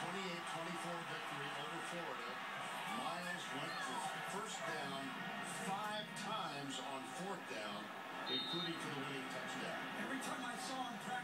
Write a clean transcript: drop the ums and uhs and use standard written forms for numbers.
28-24 victory over Florida. Miles went to first down 5 times on 4th down, including for the winning touchdown. Every time I saw him practice,